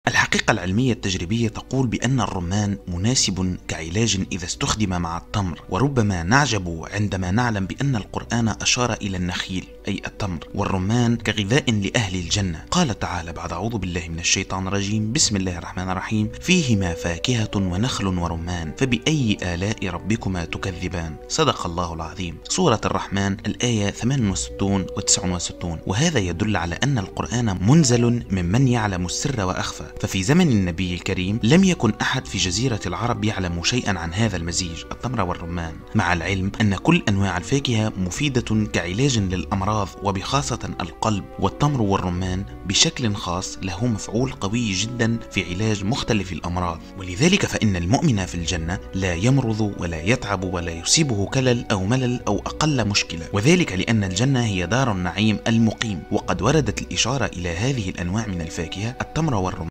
الحقيقة العلمية التجريبية تقول بأن الرمان مناسب كعلاج إذا استخدم مع التمر، وربما نعجب عندما نعلم بأن القرآن أشار إلى النخيل أي التمر والرمان كغذاء لأهل الجنة. قال تعالى بعد أعوذ بالله من الشيطان الرجيم: بسم الله الرحمن الرحيم: فيهما فاكهة ونخل ورمان فبأي آلاء ربكما تكذبان. صدق الله العظيم. سورة الرحمن الآية 68 و 69. وهذا يدل على أن القرآن منزل ممن يعلم السر وأخفى، ففي زمن النبي الكريم لم يكن أحد في جزيرة العرب يعلم شيئا عن هذا المزيج التمر والرمان، مع العلم أن كل أنواع الفاكهة مفيدة كعلاج للأمراض وبخاصة القلب، والتمر والرمان بشكل خاص له مفعول قوي جدا في علاج مختلف الأمراض، ولذلك فإن المؤمن في الجنة لا يمرض ولا يتعب ولا يصيبه كلل أو ملل أو أقل مشكلة، وذلك لأن الجنة هي دار النعيم المقيم. وقد وردت الإشارة إلى هذه الأنواع من الفاكهة التمر والرمان